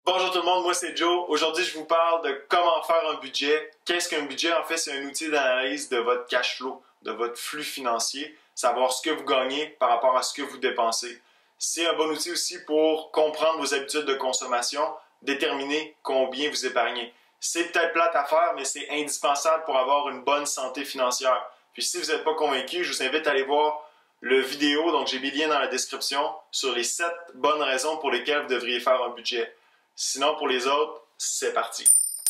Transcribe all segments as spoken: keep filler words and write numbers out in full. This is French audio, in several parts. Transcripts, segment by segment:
Bonjour tout le monde, moi c'est Joe. Aujourd'hui, je vous parle de comment faire un budget. Qu'est-ce qu'un budget? En fait, c'est un outil d'analyse de votre cash flow, de votre flux financier, savoir ce que vous gagnez par rapport à ce que vous dépensez. C'est un bon outil aussi pour comprendre vos habitudes de consommation, déterminer combien vous épargnez. C'est peut-être plate à faire, mais c'est indispensable pour avoir une bonne santé financière. Puis si vous n'êtes pas convaincu, je vous invite à aller voir le vidéo, donc j'ai mis le lien dans la description, sur les sept bonnes raisons pour lesquelles vous devriez faire un budget. Sinon, pour les autres, c'est parti.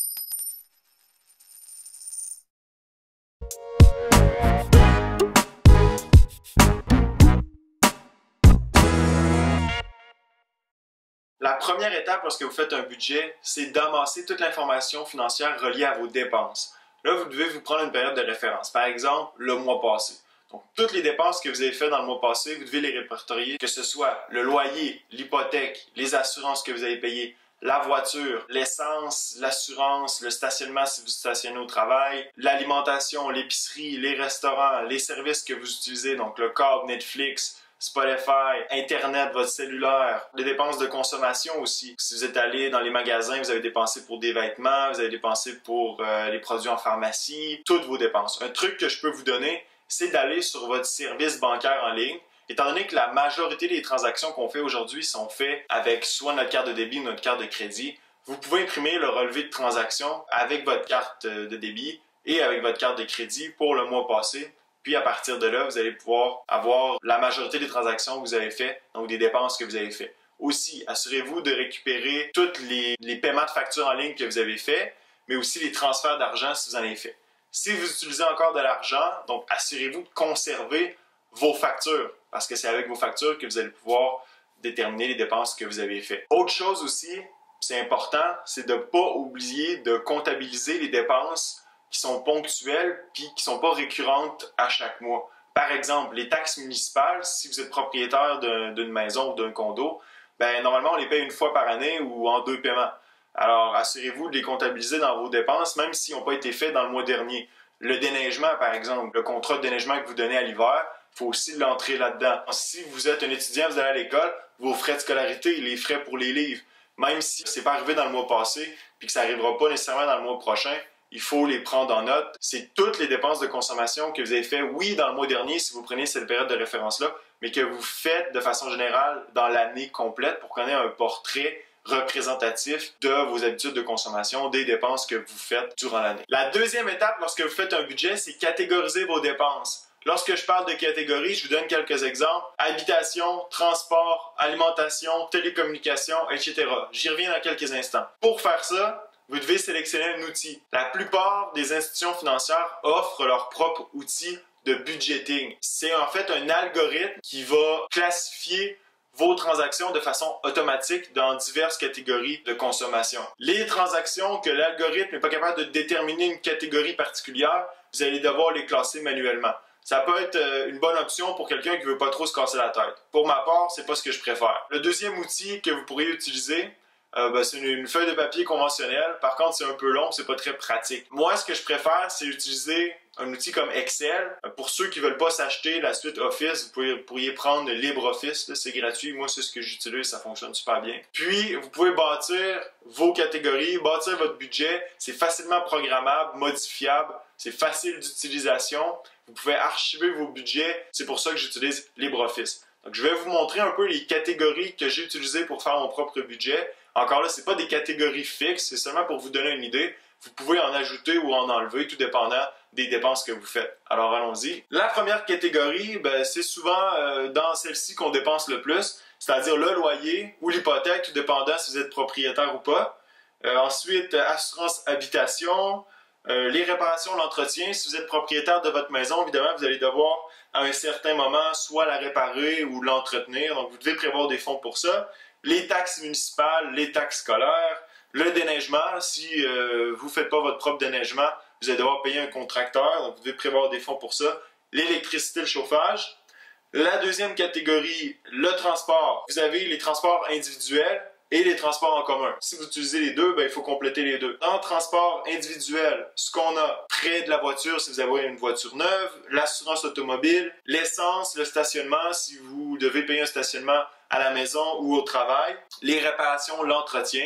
La première étape lorsque vous faites un budget, c'est d'amasser toute l'information financière reliée à vos dépenses. Là, vous devez vous prendre une période de référence. Par exemple, le mois passé. Donc, toutes les dépenses que vous avez faites dans le mois passé, vous devez les répertorier, que ce soit le loyer, l'hypothèque, les assurances que vous avez payées, la voiture, l'essence, l'assurance, le stationnement si vous stationnez au travail, l'alimentation, l'épicerie, les restaurants, les services que vous utilisez, donc le câble, Netflix, Spotify, Internet, votre cellulaire, les dépenses de consommation aussi. Si vous êtes allé dans les magasins, vous avez dépensé pour des vêtements, vous avez dépensé pour euh, les produits en pharmacie, toutes vos dépenses. Un truc que je peux vous donner, c'est d'aller sur votre service bancaire en ligne. Étant donné que la majorité des transactions qu'on fait aujourd'hui sont faites avec soit notre carte de débit ou notre carte de crédit, vous pouvez imprimer le relevé de transaction avec votre carte de débit et avec votre carte de crédit pour le mois passé. Puis à partir de là, vous allez pouvoir avoir la majorité des transactions que vous avez faites, donc des dépenses que vous avez faites. Aussi, assurez-vous de récupérer tous les, les paiements de factures en ligne que vous avez faits, mais aussi les transferts d'argent si vous en avez fait. Si vous utilisez encore de l'argent, donc assurez-vous de conserver vos factures, parce que c'est avec vos factures que vous allez pouvoir déterminer les dépenses que vous avez faites. Autre chose aussi, c'est important, c'est de ne pas oublier de comptabiliser les dépenses qui sont ponctuelles puis qui ne sont pas récurrentes à chaque mois. Par exemple, les taxes municipales, si vous êtes propriétaire d'une maison ou d'un condo, ben, normalement, on les paye une fois par année ou en deux paiements. Alors, assurez-vous de les comptabiliser dans vos dépenses, même s'ils n'ont pas été faits dans le mois dernier. Le déneigement, par exemple, le contrat de déneigement que vous donnez à l'hiver, il faut aussi l'entrer là-dedans. Si vous êtes un étudiant, vous allez à l'école, vos frais de scolarité, les frais pour les livres, même si ce n'est pas arrivé dans le mois passé puis que ça n'arrivera pas nécessairement dans le mois prochain, il faut les prendre en note. C'est toutes les dépenses de consommation que vous avez faites, oui, dans le mois dernier, si vous prenez cette période de référence-là, mais que vous faites de façon générale dans l'année complète pour qu'on ait un portrait représentatif de vos habitudes de consommation, des dépenses que vous faites durant l'année. La deuxième étape, lorsque vous faites un budget, c'est catégoriser vos dépenses. Lorsque je parle de catégories, je vous donne quelques exemples. Habitation, transport, alimentation, télécommunications, et cetera. J'y reviens dans quelques instants. Pour faire ça, vous devez sélectionner un outil. La plupart des institutions financières offrent leur propre outil de budgeting. C'est en fait un algorithme qui va classifier vos transactions de façon automatique dans diverses catégories de consommation. Les transactions que l'algorithme n'est pas capable de déterminer une catégorie particulière, vous allez devoir les classer manuellement. Ça peut être une bonne option pour quelqu'un qui ne veut pas trop se casser la tête. Pour ma part, c'est pas ce que je préfère. Le deuxième outil que vous pourriez utiliser, euh, ben, c'est une, une feuille de papier conventionnelle. Par contre, c'est un peu long, c'est pas très pratique. Moi, ce que je préfère, c'est utiliser un outil comme Excel. Pour ceux qui ne veulent pas s'acheter la suite Office, vous pourriez, pourriez prendre LibreOffice, c'est gratuit. Moi, c'est ce que j'utilise, ça fonctionne super bien. Puis, vous pouvez bâtir vos catégories, bâtir votre budget. C'est facilement programmable, modifiable, c'est facile d'utilisation. Vous pouvez archiver vos budgets. C'est pour ça que j'utilise LibreOffice. Donc, je vais vous montrer un peu les catégories que j'ai utilisées pour faire mon propre budget. Encore là, ce n'est pas des catégories fixes, c'est seulement pour vous donner une idée. Vous pouvez en ajouter ou en enlever, tout dépendant des dépenses que vous faites. Alors, allons-y. La première catégorie, ben, c'est souvent euh, dans celle-ci qu'on dépense le plus, c'est-à-dire le loyer ou l'hypothèque, tout dépendant si vous êtes propriétaire ou pas. Euh, ensuite, assurance habitation, euh, les réparations, l'entretien. Si vous êtes propriétaire de votre maison, évidemment, vous allez devoir, à un certain moment, soit la réparer ou l'entretenir. Donc, vous devez prévoir des fonds pour ça. Les taxes municipales, les taxes scolaires, le déneigement. Si euh, vous ne faites pas votre propre déneigement, vous allez devoir payer un contracteur, donc vous devez prévoir des fonds pour ça. L'électricité, le chauffage. La deuxième catégorie, le transport. Vous avez les transports individuels et les transports en commun. Si vous utilisez les deux, ben, il faut compléter les deux. En transport individuel, ce qu'on a près de la voiture, si vous avez une voiture neuve, l'assurance automobile, l'essence, le stationnement, si vous devez payer un stationnement à la maison ou au travail, les réparations, l'entretien.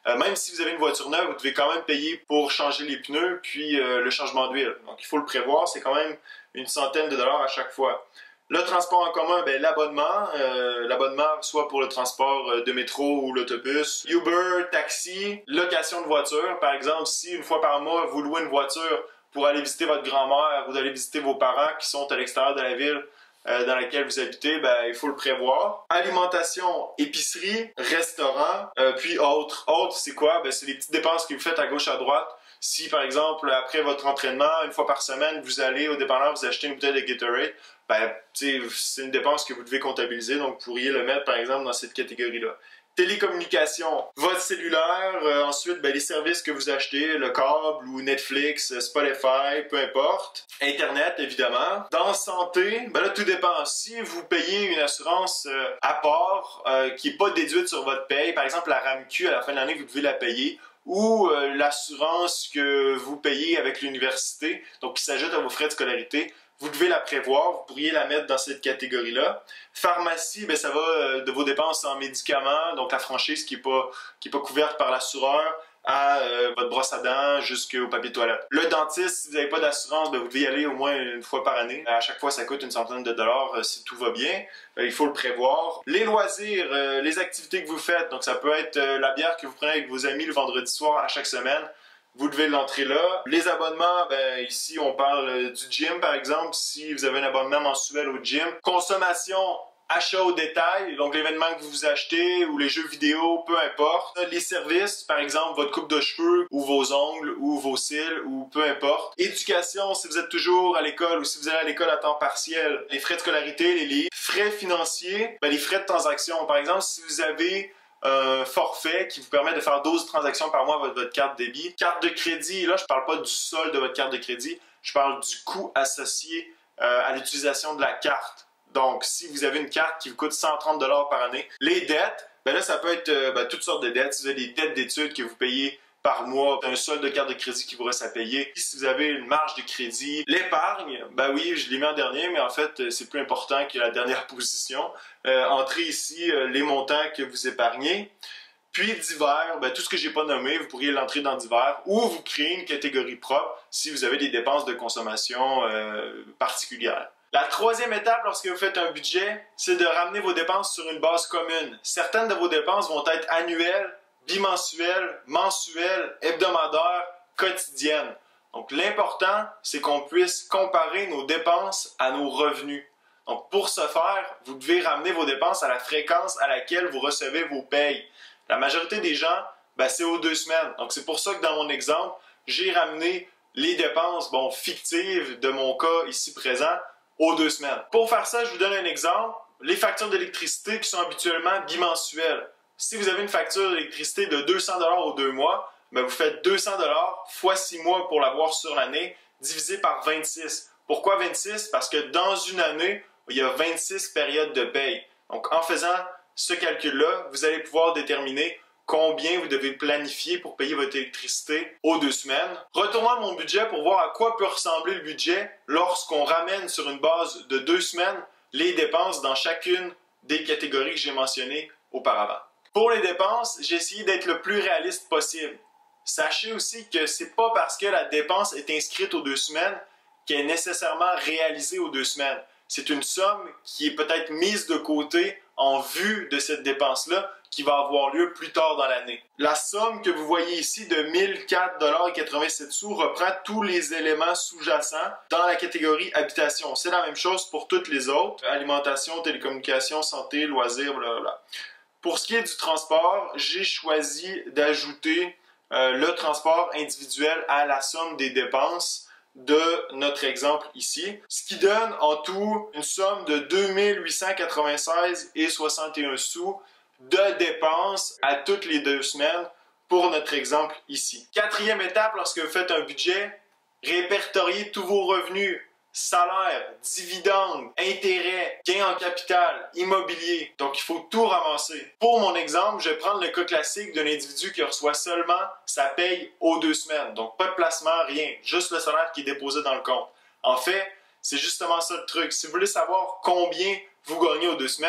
Euh, même si vous avez une voiture neuve, vous devez quand même payer pour changer les pneus puis euh, le changement d'huile. Donc il faut le prévoir, c'est quand même une centaine de dollars à chaque fois. Le transport en commun, ben, l'abonnement, euh, l'abonnement soit pour le transport de métro ou l'autobus, Uber, taxi, location de voiture. Par exemple, si une fois par mois, vous louez une voiture pour aller visiter votre grand-mère ou d'aller visiter vos parents qui sont à l'extérieur de la ville euh, dans laquelle vous habitez, ben, il faut le prévoir. Alimentation, épicerie, restaurant, euh, puis autres. Autres, c'est quoi? Ben, c'est les petites dépenses que vous faites à gauche, à droite. Si, par exemple, après votre entraînement, une fois par semaine, vous allez au dépanneur, vous achetez une bouteille de Gatorade, ben, c'est une dépense que vous devez comptabiliser, donc vous pourriez le mettre, par exemple, dans cette catégorie-là. Télécommunication, votre cellulaire, euh, ensuite, ben, les services que vous achetez, le câble ou Netflix, Spotify, peu importe. Internet, évidemment. Dans santé, ben là, tout dépend. Si vous payez une assurance euh, à part, euh, qui n'est pas déduite sur votre paye, par exemple, la R A M Q, à la fin de l'année, vous devez la payer, ou euh, l'assurance que vous payez avec l'université, donc qui s'ajoute à vos frais de scolarité, vous devez la prévoir, vous pourriez la mettre dans cette catégorie-là. Pharmacie, ben, ça va euh, de vos dépenses en médicaments, donc la franchise qui n'est pas, qui est pas couverte par l'assureur, à euh, votre brosse à dents jusqu'au papier toilette. Le dentiste, si vous n'avez pas d'assurance, ben, vous devez y aller au moins une fois par année. À chaque fois, ça coûte une centaine de dollars euh, si tout va bien. Euh, il faut le prévoir. Les loisirs, euh, les activités que vous faites, donc ça peut être euh, la bière que vous prenez avec vos amis le vendredi soir à chaque semaine. Vous devez l'entrer là. Les abonnements, ben ici on parle du gym par exemple, si vous avez un abonnement mensuel au gym. Consommation, achat au détail, donc l'événement que vous achetez ou les jeux vidéo, peu importe. Les services, par exemple votre coupe de cheveux ou vos ongles ou vos cils ou peu importe. Éducation, si vous êtes toujours à l'école ou si vous allez à l'école à temps partiel. Les frais de scolarité, les livres. Frais financiers, ben les frais de transaction. Par exemple, si vous avez un forfait qui vous permet de faire douze transactions par mois avec votre carte débit. Carte de crédit, là je parle pas du solde de votre carte de crédit, je parle du coût associé euh, à l'utilisation de la carte. Donc si vous avez une carte qui vous coûte cent trente dollars par année. Les dettes, ben là ça peut être euh, ben, toutes sortes de dettes. Si vous avez des dettes d'études que vous payez par mois, un solde de carte de crédit qui vous reste à payer. Si vous avez une marge de crédit, l'épargne, ben oui, je l'ai mis en dernier, mais en fait, c'est plus important que la dernière position. Euh, entrez ici euh, les montants que vous épargnez. Puis divers, ben, tout ce que j'ai pas nommé, vous pourriez l'entrer dans divers ou vous créer une catégorie propre si vous avez des dépenses de consommation euh, particulières. La troisième étape lorsque vous faites un budget, c'est de ramener vos dépenses sur une base commune. Certaines de vos dépenses vont être annuelles, bimensuelles, mensuelles, hebdomadaires, quotidiennes. Donc l'important, c'est qu'on puisse comparer nos dépenses à nos revenus. Donc pour ce faire, vous devez ramener vos dépenses à la fréquence à laquelle vous recevez vos payes. La majorité des gens, ben, c'est aux deux semaines. Donc c'est pour ça que dans mon exemple, j'ai ramené les dépenses bon, fictives de mon cas ici présent aux deux semaines. Pour faire ça, je vous donne un exemple. Les factures d'électricité qui sont habituellement bimensuelles. Si vous avez une facture d'électricité de deux cents dollars aux deux mois, ben vous faites deux cents dollars fois six mois pour l'avoir sur l'année, divisé par vingt-six. Pourquoi vingt-six? Parce que dans une année, il y a vingt-six périodes de paye. Donc en faisant ce calcul-là, vous allez pouvoir déterminer combien vous devez planifier pour payer votre électricité aux deux semaines. Retournons à mon budget pour voir à quoi peut ressembler le budget lorsqu'on ramène sur une base de deux semaines les dépenses dans chacune des catégories que j'ai mentionnées auparavant. Pour les dépenses, j'ai essayé d'être le plus réaliste possible. Sachez aussi que c'est pas parce que la dépense est inscrite aux deux semaines qu'elle est nécessairement réalisée aux deux semaines. C'est une somme qui est peut-être mise de côté en vue de cette dépense-là qui va avoir lieu plus tard dans l'année. La somme que vous voyez ici de mille quatre dollars quatre-vingt-sept reprend tous les éléments sous-jacents dans la catégorie habitation. C'est la même chose pour toutes les autres. Alimentation, télécommunications, santé, loisirs, blablabla. Pour ce qui est du transport, j'ai choisi d'ajouter euh, le transport individuel à la somme des dépenses de notre exemple ici, ce qui donne en tout une somme de deux mille huit cent quatre-vingt-seize virgule soixante et un sous de dépenses à toutes les deux semaines pour notre exemple ici. Quatrième étape, lorsque vous faites un budget, répertoriez tous vos revenus, salaire, dividendes, intérêts, gains en capital, immobilier. Donc, il faut tout ramasser. Pour mon exemple, je vais prendre le cas classique d'un individu qui reçoit seulement sa paye aux deux semaines. Donc, pas de placement, rien. Juste le salaire qui est déposé dans le compte. En fait, c'est justement ça le truc. Si vous voulez savoir combien vous gagnez aux deux semaines,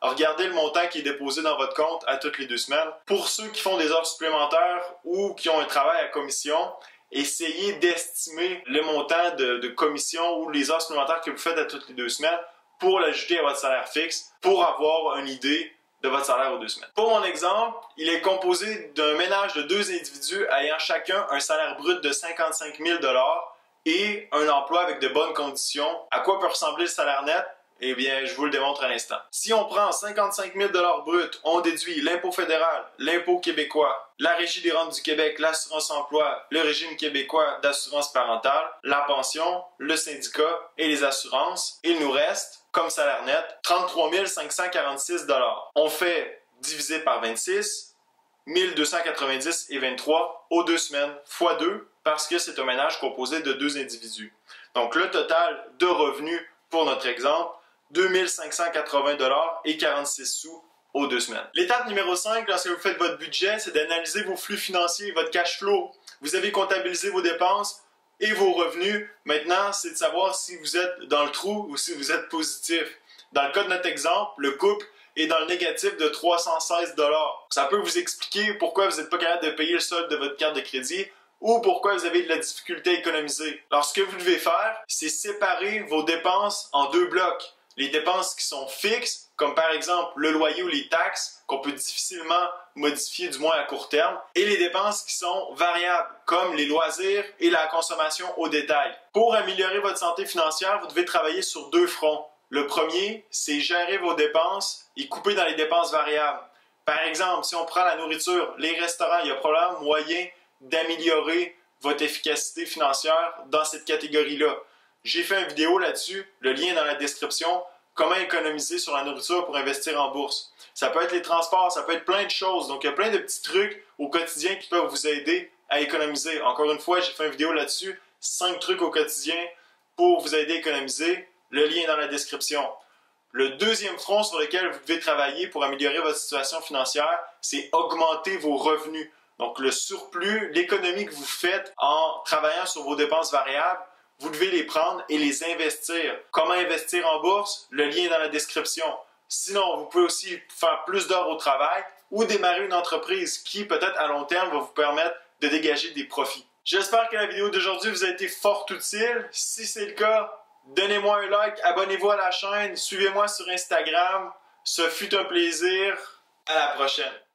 regardez le montant qui est déposé dans votre compte à toutes les deux semaines. Pour ceux qui font des heures supplémentaires ou qui ont un travail à commission, essayez d'estimer le montant de, de commission ou les heures supplémentaires que vous faites à toutes les deux semaines pour l'ajouter à votre salaire fixe, pour avoir une idée de votre salaire aux deux semaines. Pour mon exemple, il est composé d'un ménage de deux individus ayant chacun un salaire brut de cinquante-cinq mille dollars et un emploi avec de bonnes conditions. À quoi peut ressembler le salaire net? Eh bien, je vous le démontre à l'instant. Si on prend cinquante-cinq mille dollars bruts, on déduit l'impôt fédéral, l'impôt québécois, la Régie des rentes du Québec, l'assurance emploi, le régime québécois d'assurance parentale, la pension, le syndicat et les assurances, il nous reste, comme salaire net, trente-trois mille cinq cent quarante-six dollars. On fait diviser par vingt-six, mille deux cent quatre-vingt-dix et vingt-trois aux deux semaines, fois deux, parce que c'est un ménage composé de deux individus. Donc, le total de revenus, pour notre exemple, deux mille cinq cent quatre-vingts dollars et quarante-six sous aux deux semaines. L'étape numéro cinq, lorsque vous faites votre budget, c'est d'analyser vos flux financiers, votre cash flow. Vous avez comptabilisé vos dépenses et vos revenus. Maintenant, c'est de savoir si vous êtes dans le trou ou si vous êtes positif. Dans le cas de notre exemple, le couple est dans le négatif de trois cent seize dollars. Ça peut vous expliquer pourquoi vous n'êtes pas capable de payer le solde de votre carte de crédit ou pourquoi vous avez de la difficulté à économiser. Alors, ce que vous devez faire, c'est séparer vos dépenses en deux blocs. Les dépenses qui sont fixes, comme par exemple le loyer ou les taxes, qu'on peut difficilement modifier, du moins à court terme, et les dépenses qui sont variables, comme les loisirs et la consommation au détail. Pour améliorer votre santé financière, vous devez travailler sur deux fronts. Le premier, c'est gérer vos dépenses et couper dans les dépenses variables. Par exemple, si on prend la nourriture, les restaurants, il y a probablement moyen d'améliorer votre efficacité financière dans cette catégorie-là. J'ai fait une vidéo là-dessus, le lien est dans la description, comment économiser sur la nourriture pour investir en bourse. Ça peut être les transports, ça peut être plein de choses. Donc, il y a plein de petits trucs au quotidien qui peuvent vous aider à économiser. Encore une fois, j'ai fait une vidéo là-dessus, cinq trucs au quotidien pour vous aider à économiser. Le lien est dans la description. Le deuxième front sur lequel vous devez travailler pour améliorer votre situation financière, c'est augmenter vos revenus. Donc, le surplus, l'économie que vous faites en travaillant sur vos dépenses variables, vous devez les prendre et les investir. Comment investir en bourse? Le lien est dans la description. Sinon, vous pouvez aussi faire plus d'heures au travail ou démarrer une entreprise qui, peut-être à long terme, va vous permettre de dégager des profits. J'espère que la vidéo d'aujourd'hui vous a été fort utile. Si c'est le cas, donnez-moi un like, abonnez-vous à la chaîne, suivez-moi sur Instagram. Ce fut un plaisir. À la prochaine.